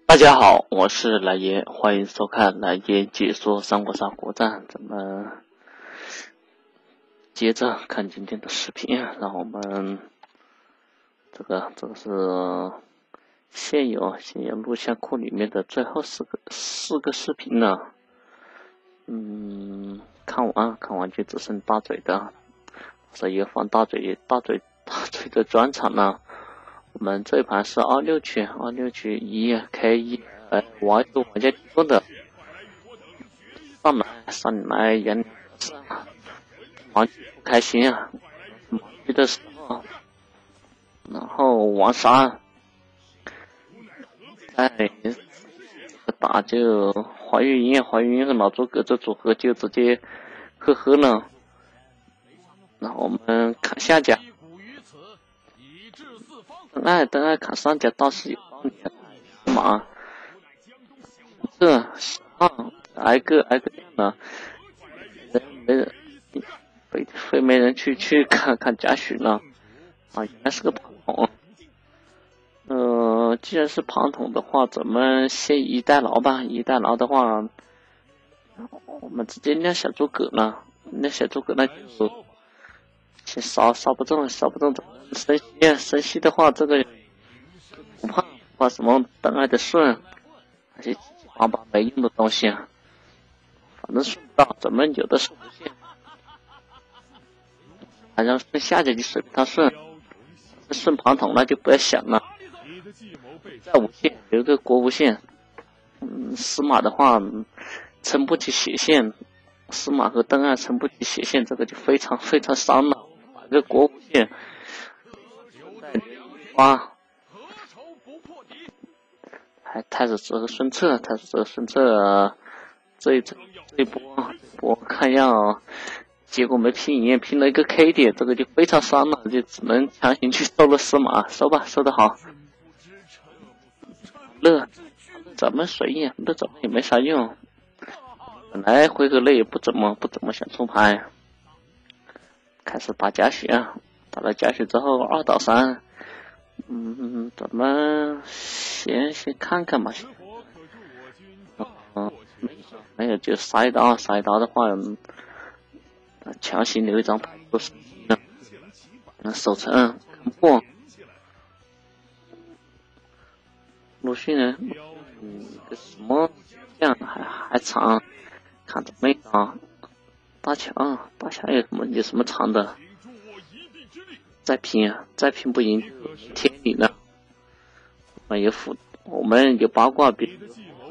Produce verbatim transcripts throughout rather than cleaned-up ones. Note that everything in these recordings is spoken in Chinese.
大家好，我是来爷，欢迎收看来爷解说三国杀国战。咱们接着看今天的视频，让我们这个这个是现有现有录像库里面的最后四个四个视频呢。嗯，看完看完就只剩大嘴的，所以放大嘴大嘴大嘴的专场呢。我们这一盘是二六区，二六区一 K 一，呃，玩有玩家提供的，上来上来人玩不开心啊，忙的时候，然后玩啥，哎，打就华语音华语音和老诸葛这组合就直接呵呵了。然后我们看下家。邓艾邓艾砍上家倒是有道理的，马这啊挨个挨个呢，没人非非没人去去看看贾诩呢，啊原来是个庞统，呃既然是庞统的话，咱们先以代劳吧，以代劳的话，我们直接亮小诸葛呢，亮小诸葛那就先烧烧不中，烧不中怎么生息？生息的话，这个不怕怕什么邓艾的顺，那些七七八八没用的东西啊，反正顺不到，咱们有的是无限，反正顺下去就随便他顺，顺庞统那就不要想了，在无限有一个国无限，嗯，司马的话撑不起血线，司马和邓艾撑不起血线，这个就非常非常伤了。这国无限，哇！还太子这个孙策，太子这个孙策，这一这一波我看要结果没拼赢，拼了一个 K 点，这个就非常伤了，就只能强行去收了司马，收吧，收得好。乐，咱们随意，乐怎么也没啥用。本来回合内也不怎么不怎么想出牌。开始打贾诩，打了贾诩之后二倒三，嗯，咱们先先看看吧。嗯，没有没有就杀一刀，杀一刀的话，嗯、强行留一张牌都是的。嗯，守城看破，鲁迅呢，嗯，个什么这样还还长，看着没啊？大强，大强有什么有什么长的？再拼啊，再拼不赢天理了。我们有辅，我们有八卦比，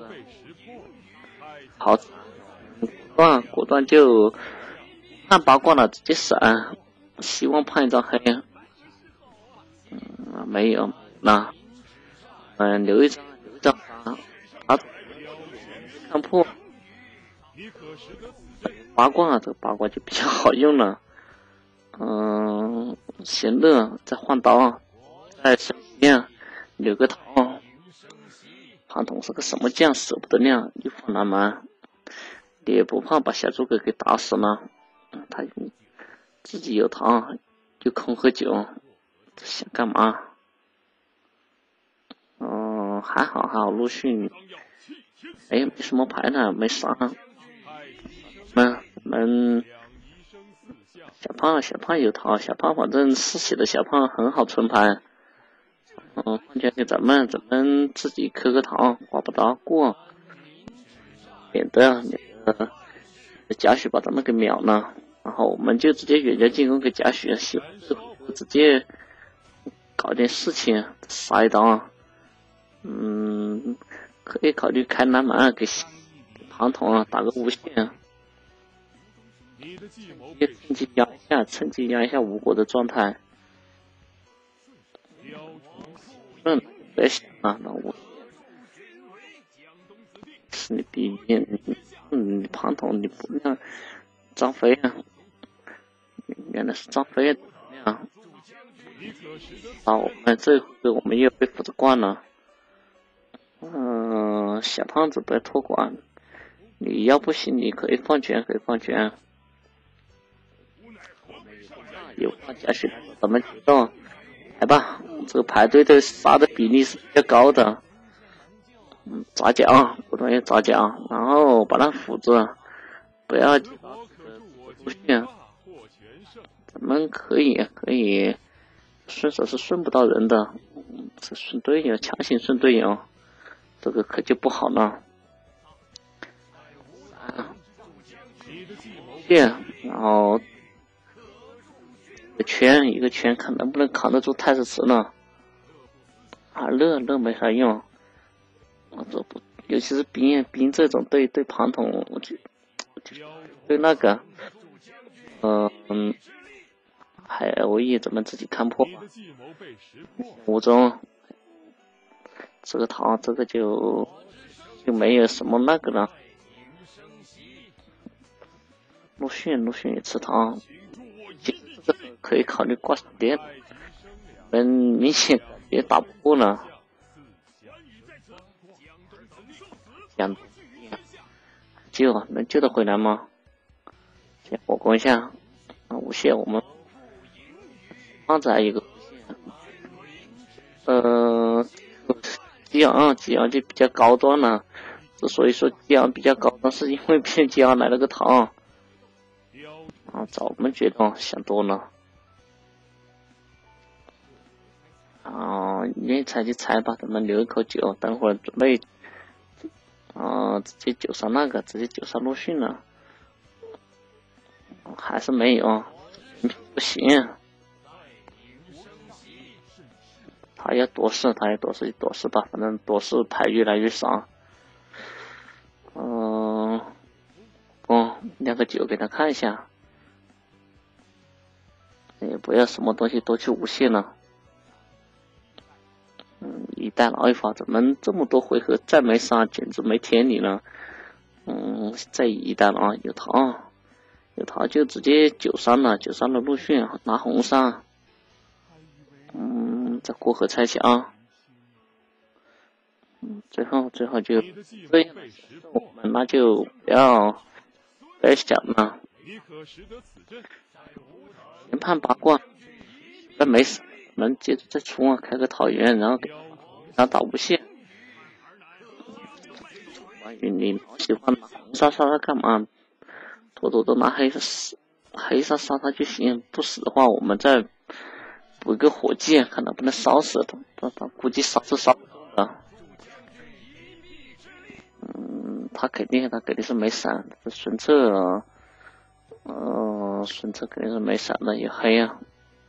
好，果断果断就看八卦了，直接闪，希望判一张黑。嗯，没有，那嗯留一张留一张啊，看破。八卦啊，这个八卦就比较好用了。嗯，闲乐再换刀，再升级，留个桃。庞统是个什么将，舍不得亮，又放南蛮，也不怕把小诸葛给打死了。他自己有桃，又空喝酒，想干嘛？嗯，还好还好，陆逊，哎，没什么牌呢，没杀。那我们小胖小胖有桃，小胖反正四血的小胖很好存牌。嗯，况且咱们咱们自己磕个桃，刮不到过，免得免得贾诩把咱们给秒了。然后我们就直接远程进攻给贾诩，希望直接搞点事情，杀一刀。嗯，可以考虑开南蛮给庞统打个无限。也趁机压一下，趁机压一下吴国的状态。嗯，别想啊，那我是你逼面，嗯，你庞统你不让张飞啊？原来是张飞啊！好，我们这回我们又被斧子惯了。嗯，小胖子不要托管，你要不行你可以放权，可以放权。有话贾诩咱们知道，来吧，这个排队的杀的比例是比较高的。 嗯，杂交，不容易杂交，然后把它扶着，不要出现。咱们可以可以顺手是顺不到人的，嗯，是顺队友，强行顺队友，这个可就不好了。啊，变，然后一个圈一个圈，看能不能扛得住太史慈呢？啊，乐乐没啥用，我这不，尤其是兵兵这种对对庞统，我就对那个，嗯、呃、还我也咱们自己看破，五中这个糖这个就就没有什么那个了。陆逊陆逊也吃糖，这个可以考虑挂闪电，很明显也打不过了。想救能救得回来吗？先火攻一下，啊，无限我们放在一个呃，激昂激昂就比较高端了。之所以说激昂比较高端，是因为骗激昂来了个糖。啊，找我们觉得想多了。啊，愿意猜就猜吧，咱们留一口酒，等会儿准备。啊，直接九杀那个，直接九杀陆逊了，还是没有，不行。他要夺势，他要夺势就夺势吧，反正夺势牌越来越少。嗯、呃，哦，酿个酒给他看一下。也不要什么东西都去无限了。嗯，一代老一发，咱们这么多回合再没杀，简直没天理了。嗯，再一代了啊，有桃，有桃就直接九三了，九三了陆逊拿红杀。嗯，再过河拆墙。嗯，最后最后就这样，我们那就不要不要想了。研判八卦，那没事，能接着再出啊，开个桃园，然后给他打无限。关于你老喜欢拿红杀杀他干嘛？妥妥的拿黑杀黑杀杀他就行，不死的话我们再补一个火箭，看能不能烧死他。他他估计烧是烧不动的。嗯，他肯定他肯定是没闪，这孙策。呃，孙策肯定是没闪的，有黑啊，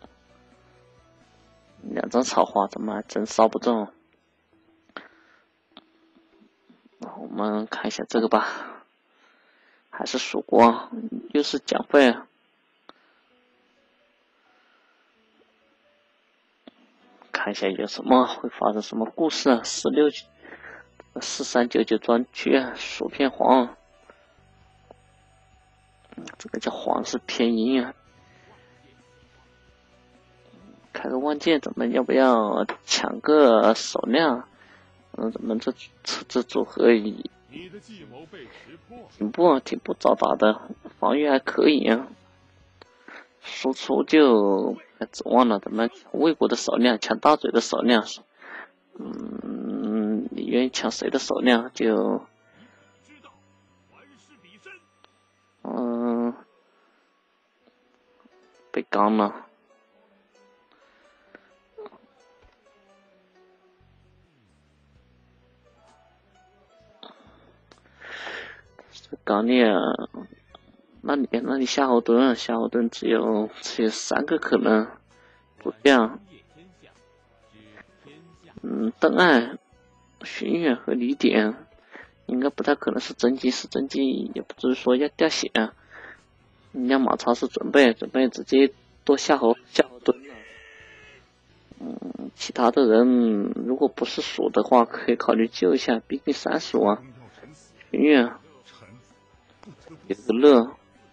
两张草花，咱们还真烧不中。那我们看一下这个吧，还是曙光，又是奖费。看一下有什么会发生什么故事啊？十六四三九九专区，薯片黄，这个叫黄是偏阴啊。开个万剑，咱们要不要抢个手量？嗯，咱们这这这组合挺不挺不早打的，防御还可以啊。输出就指望了，咱们魏国的手量，抢大嘴的手量。嗯，你愿意抢谁的手量就，嗯，被刚了。刚烈，那你那你夏侯惇，夏侯惇只有只有三个可能，不亮。嗯，邓艾、荀彧和李典，应该不太可能是甄姬，是甄姬也不至于说要掉血。亮马超是准备准备直接多夏侯夏侯惇。嗯，其他的人如果不是蜀的话，可以考虑救一下，毕竟三蜀啊。荀彧。有个乐，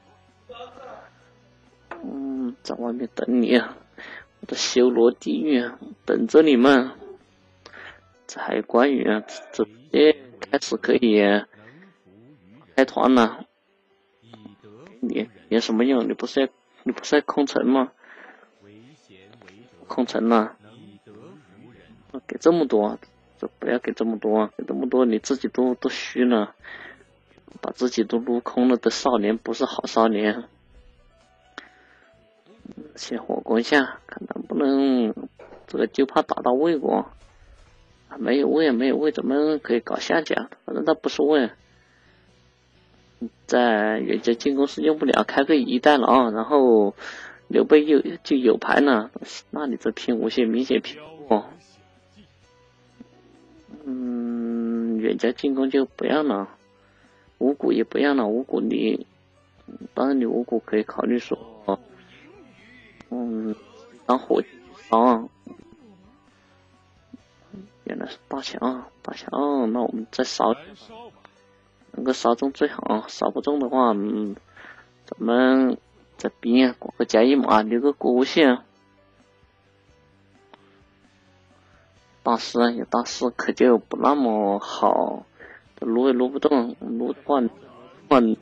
嗯，在外面等你，我的修罗地狱等着你们。这还有关羽，直接开始可以开团了。你有什么用？你不是要你不是要空城吗？空城了，给这么多， 这不要给这么多，给这么多你自己都都虚了，把自己都撸空了的少年不是好少年。先火攻一下，看能不能这个就怕打到魏国。没有位，没有位，怎么可以搞下家？反正他不是位，在远交进攻是用不了，开个一代狼，然后刘备又就有牌呢。那你这拼无限明显拼不过。嗯，远交进攻就不要了，五谷也不要了，五谷你，当然你五谷可以考虑说，嗯，当火烧。原来是大强，大强，那我们再烧，能够烧中最好，烧不中的话，嗯，咱们在边挂个加一码，留个国无限。大师有大师，可就不那么好，撸也撸不动，撸的话，换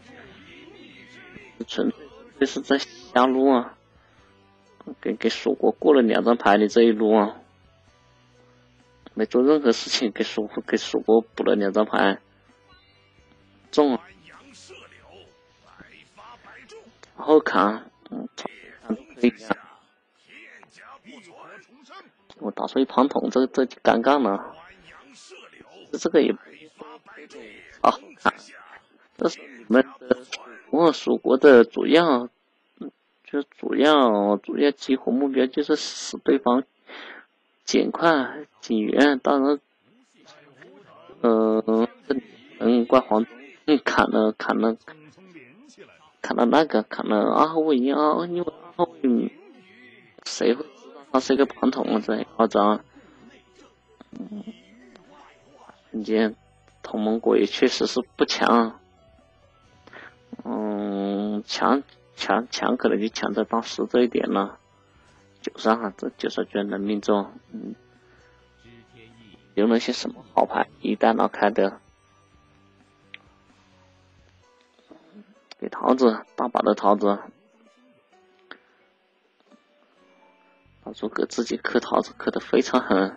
纯粹是在瞎撸啊，给给蜀国过了两张牌，你这一撸啊。没做任何事情，给蜀给蜀国补了两张牌，中了，然后砍，嗯，看可以啊。我打出一庞统，这这就尴尬了。这个也好看，这是你们的蜀蜀国的主要，就主要主要激活目标就是使对方减快减员，当然，呃，嗯，怪黄，嗯，砍了砍了砍了那个砍了二号位，因为因为二号位谁会知道他是一个庞统啊？这夸张。嗯，瞬间同盟国也确实是不强，嗯，强强强可能就强在当时这一点了。九三啊，这九三居然能命中，嗯，有那些什么好牌，一代老开的，给桃子，大把的桃子，老诸葛自己磕桃子磕的非常狠。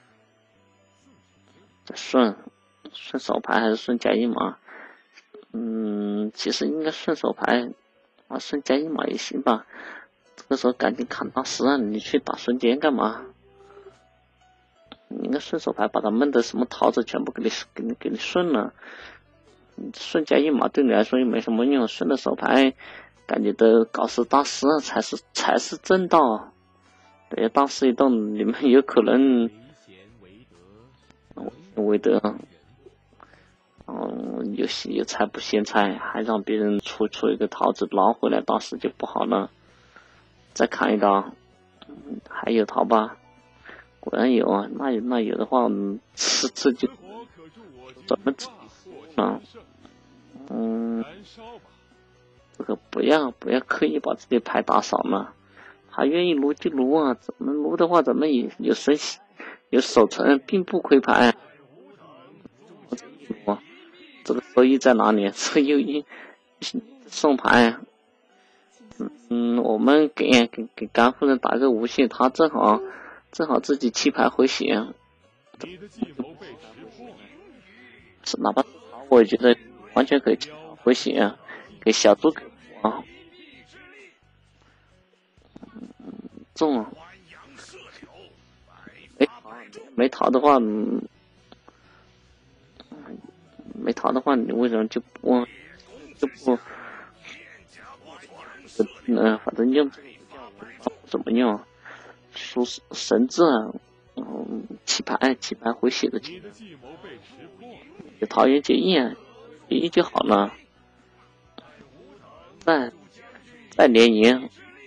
再顺顺手牌还是顺加一码？嗯，其实应该顺手牌啊，顺加一码也行吧。这个时候赶紧砍大师啊！你去打瞬间干嘛？你应该顺手牌把他们的什么桃子全部给你给你给你顺了。顺加一码对你来说又没什么用，顺的手牌感觉的搞死大师才是才是正道。等下大师一动，你们有可能为德，嗯，有些有菜不嫌菜，还让别人出出一个桃子捞回来，大师就不好了。再砍一刀，嗯，还有桃吧？果然有啊，那有那有的话，嗯，吃吃就怎么吃啊？嗯，这个不要不要刻意把自己牌打少了，他愿意撸就撸啊，怎么撸的话，咱们也有神有守城，并不亏牌。这个收益在哪里？这个又一送牌。嗯，我们给给给甘夫人打个无限，他正好正好自己弃牌回血，是哪怕我也觉得完全可以回血，给小猪给啊，中了，没没逃的话，嗯，没逃的话，你为什么就不就不？嗯、呃，反正用怎么用？输神字，嗯，起牌起牌回血的，有桃园结印，结印就好了。再再连赢，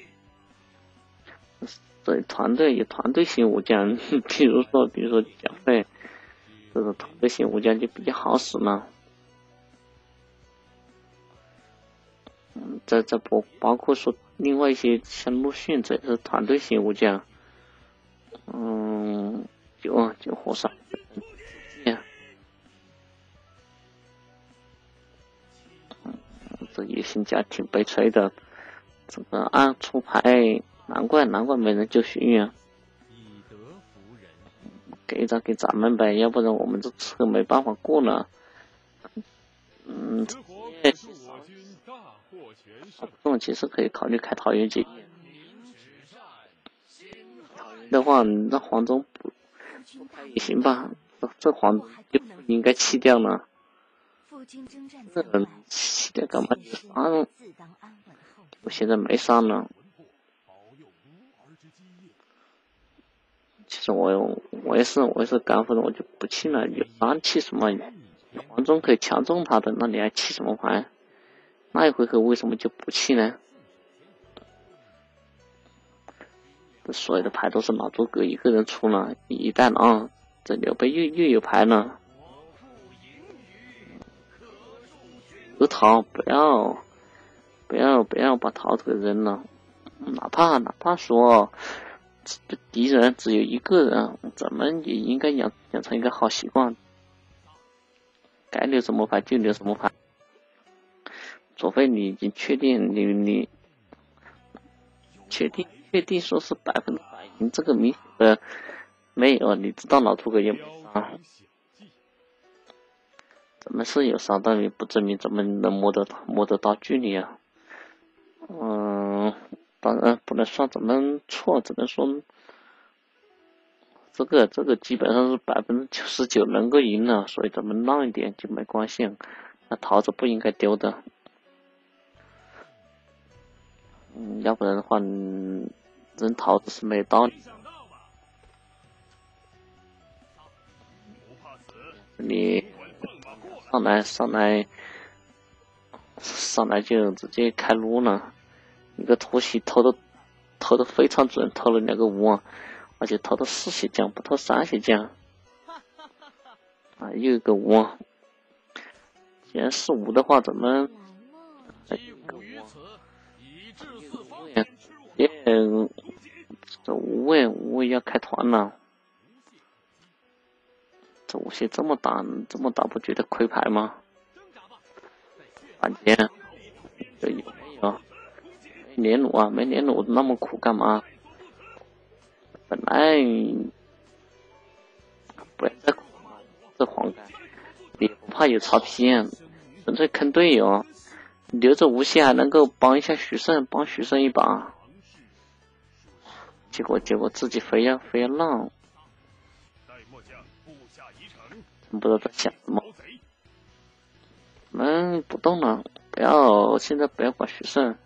对团队有团队型武将，比如说比如说蒋费，这种团队型武将就比较好使了。嗯，这这不包括说另外一些像陆逊，这是团队型武将。嗯，就就火烧，嗯，这野心家挺悲催的。这个按出牌，难怪难怪没人救荀彧。 给一张给咱们呗，要不然我们这车没办法过了。嗯，这种其实可以考虑开桃园结的话，那黄忠不也行吧？这黄就不应该弃掉了。这人弃掉干嘛？啊，我现在没伤了。其实我我也是我也是干夫人，我就不弃了。有伤弃什么？黄忠可以强中他的，那你还弃什么牌？那一回合为什么就不弃呢？这所有的牌都是老诸葛一个人出了，一代狼，这刘备又又有牌了。不逃，不要不要不要把桃子给扔了，哪怕哪怕说敌人只有一个人，咱们也应该养养成一个好习惯，该留什么牌就留什么牌，除非你已经确定你你确定确定说是百分之百赢，这个明显的没有，你知道老诸葛也没伤，咱们是有伤，但也不证明咱们能摸得摸得到距离啊。嗯，当然不能算咱们错，只能说这个这个基本上是百分之九十九能够赢了，所以咱们让一点就没关系。那桃子不应该丢的，嗯，要不然的话，嗯、扔桃子是没道理。你上来上来上来就直接开撸了，一个突袭投的投的非常准，投了两个五，而且投的四血将，不投三血将。啊，又一个五。既然是五的话，咱们哎，也这五位五位要开团了。这五血这么打，这么打不觉得亏牌吗？反间这有没有？没连弩啊，没连弩那么苦干嘛？本来不要再苦了，这黄盖你不怕有曹丕，纯粹坑队友，留着无限还能够帮一下徐胜，帮徐胜一把，结果结果自己非要非要让，不知道在想什么。我们不动了，不要现在不要管徐胜，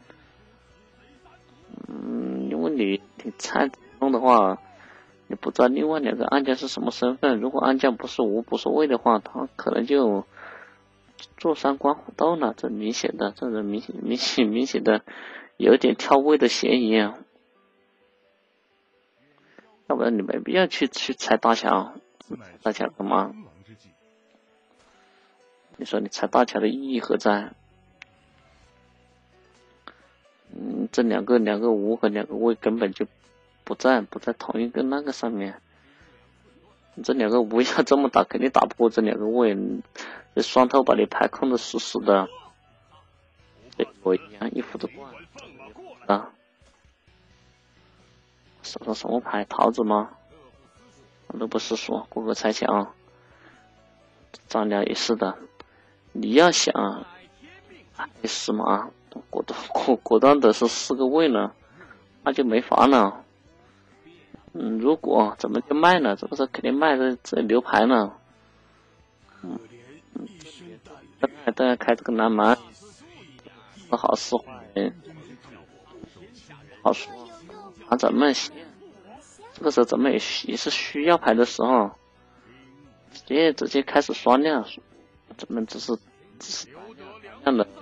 嗯，因为你你猜弄的话，你不知道另外两个暗将是什么身份，如果暗将不是无不是魏的话，他可能就坐山观虎斗了，这明显的，这人明显明显明显的有点跳位的嫌疑啊！要不然你没必要去去拆大桥，大桥干嘛？你说你拆大桥的意义何在？嗯，这两个两个无和两个魏根本就不在不在同一个那个上面。这两个无要这么打，肯定打不过这两个魏。这双头把你牌控的死死的，对我一样一斧子断啊！手上什么牌？桃子吗？都不是说过河拆墙，张辽也是的。你要想还是嘛，果断果果断的是四个位了，那就没法了。嗯，如果怎么就卖了？这不是肯定卖的这留牌了。嗯嗯，大家开这个南蛮，是好是坏，好说。啊，咱们这个时候咱们也也是需要牌的时候，直接直接开始双量，咱们只是只是这样的。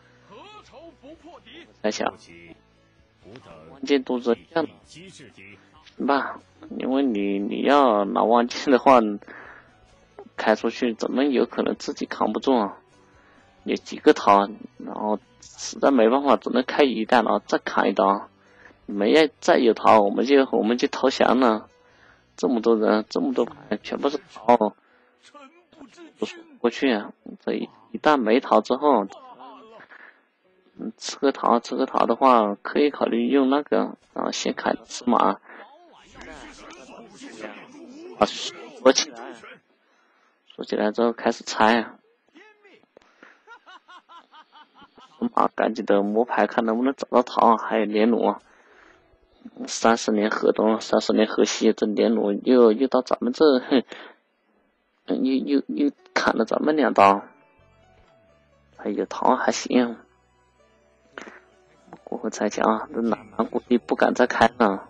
在想，关键都是这样的，行吧？因为你你要拿万剑的话，开出去怎么有可能自己扛不住啊？有几个桃，然后实在没办法，只能开一弹，然后再砍一刀。没要再有桃，我们就我们就投降了。这么多人，这么多牌，全部是桃，都说不过去啊！这一一旦没桃之后，嗯，吃个桃，吃个桃的话，可以考虑用那个，然后先砍司马，啊， 说起来，说起来之后开始猜，司马赶紧的摸牌，看能不能找到桃，还有连弩。三十年河东，三十年河西，这连弩又又到咱们这，哼，又又又砍了咱们两刀。哎呀，桃还行。过后猜想啊，这南蛮估计不敢再开了。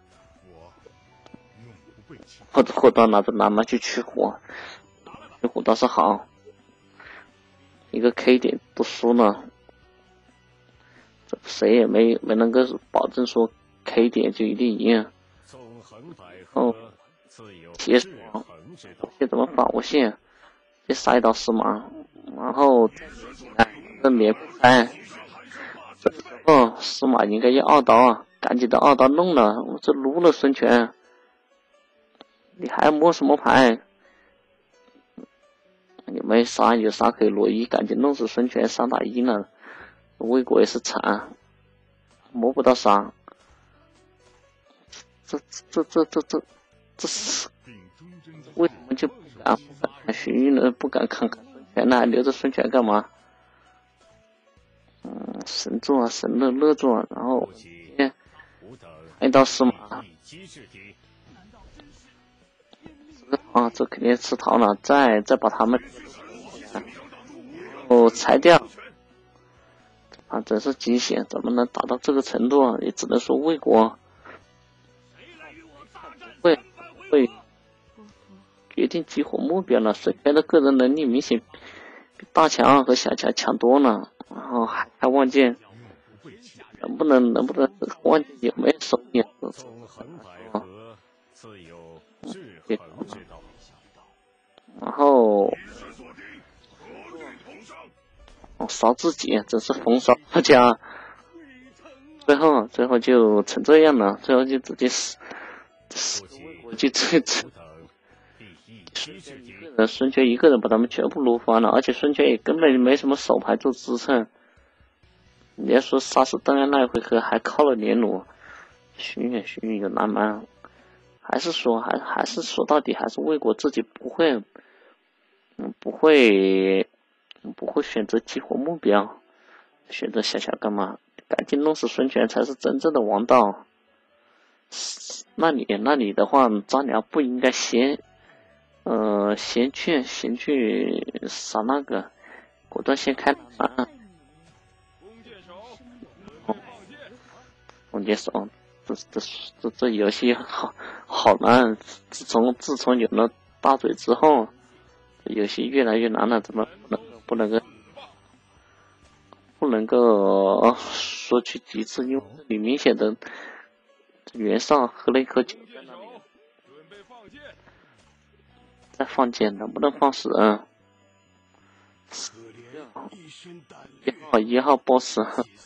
或者或者拿着南蛮去取火，取火倒是好，一个 K 点都输了，这谁也没没能够保证说 K 点就一定赢。哦，铁索，这怎么反无限？这杀一刀司马，然后这连三，这时候司马应该要二刀啊，赶紧的二刀弄了，我这撸了孙权。你还摸什么牌？你没杀有杀可以罗一，赶紧弄死孙权，三打一了。魏国也是惨，摸不到杀。这这这这这这是为什么就不敢不敢看荀彧呢？不敢看看孙权呢？还留着孙权干嘛？嗯，神作神乐乐作，然后一刀司马。啊，这肯定吃桃了，再再把他们哦裁掉啊，真是惊险！怎么能打到这个程度啊？也只能说魏国会会决定激活目标了。孙权的个人能力明显比大强和小强强多了，然后还还望见能不能能不能望见有没有手艺啊？别搞了。然后烧自己，真是焚烧大家。最后，最后就成这样了，最后就直接死，死我就这这，孙权一个人把他们全部撸翻了，而且孙权也根本没什么手牌做支撑。你要说杀死邓艾那一回合还靠了连弩，荀彧荀彧有南蛮，还是说还还是说到底还是魏国自己不会。嗯，不会，不会选择激活目标，选择小小干嘛？赶紧弄死孙权才是真正的王道。那你那你的话，张辽不应该先，呃，先去先去杀那个，果断先开南。弓箭手，这这这这游戏好好难。自从自从有了大嘴之后。游戏越来越难了，怎么不能不能够不能够说去极致？因为这里明显的袁绍喝了一口酒在那里，再放箭能不能放死人？一号一号 boss，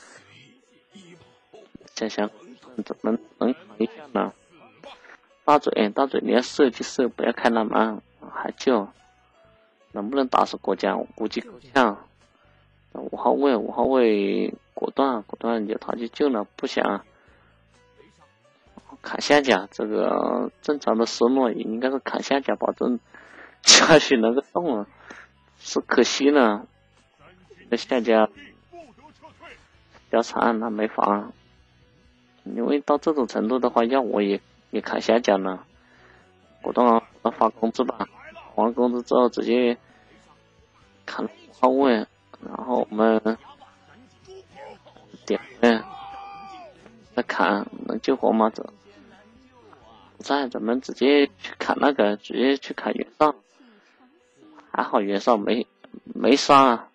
想想怎么能扛一下呢？大嘴大嘴，你要射就射，不要开那门，还救。能不能打死国家？我估计够呛。五号位，五号位果断，果断有他去救了，不想砍下甲。这个正常的思路也应该是砍下甲，保证嘉许能够动了。是可惜了，这下家貂蝉那没法，因为到这种程度的话，要我也也砍下甲了。果断发工资吧。完工资之后直接砍五号位，然后我们点位再砍，能救活吗？这不在，咱们直接去砍那个，直接去砍袁绍。还好袁绍没没杀，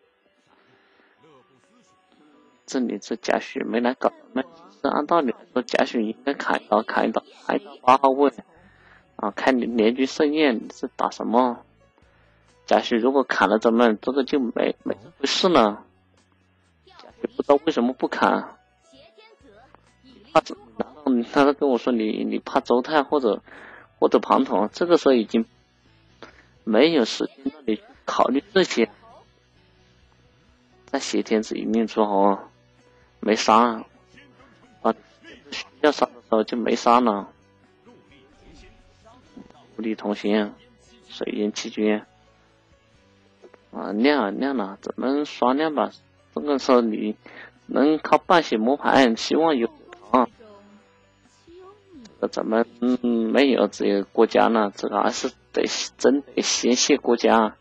这里这贾诩没来搞，那按道理来说贾诩应该砍一刀，砍一刀，砍一刀八号位。啊，看你联军盛宴，你是打什么？贾诩如果砍了咱们，这个就没没这回事了。贾诩不知道为什么不砍，怕难道难道跟我说你你怕周泰或者或者庞统？这个时候已经没有时间让你考虑这些。在挟天子以令诸侯，没杀啊，需要杀的时候就没杀了。陆地同行， 水淹七军。啊，亮亮了，只能刷亮吧。这个时候你能靠半血磨盘，希望有啊。这个咱们嗯没有这个国家呢，这个还是得真得先谢国家。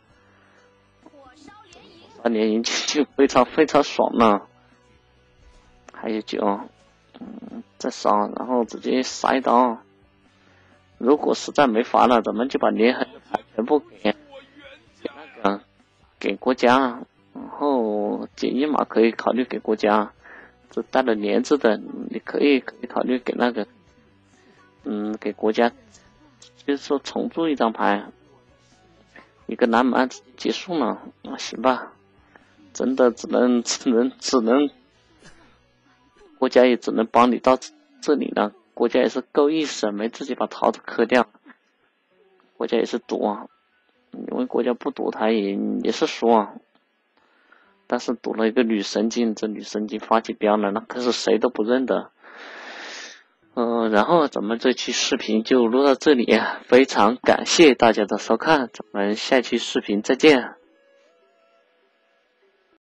三连赢就非常非常爽了。还有九，嗯，再杀，然后直接杀一刀。如果实在没法了，咱们就把连横牌全部给给那个给国家，然后锦衣马可以考虑给国家，这带了连字的，你可以可以考虑给那个，嗯，给国家，就是说重铸一张牌，一个南蛮结束了，那行吧，真的只能只能只能。国家也只能帮你到这里了，国家也是够意思，没自己把桃子磕掉。国家也是赌啊，因为国家不赌他也也是输啊。但是赌了一个女神经，这女神经发起飙了，那可是谁都不认的。嗯、呃，然后咱们这期视频就录到这里，非常感谢大家的收看，咱们下期视频再见。